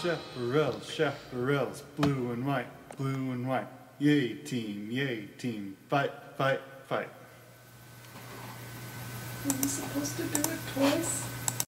chaparrals, chaparrals, blue and white, blue and white. Yay team, fight, fight, fight. Are you supposed to do it twice?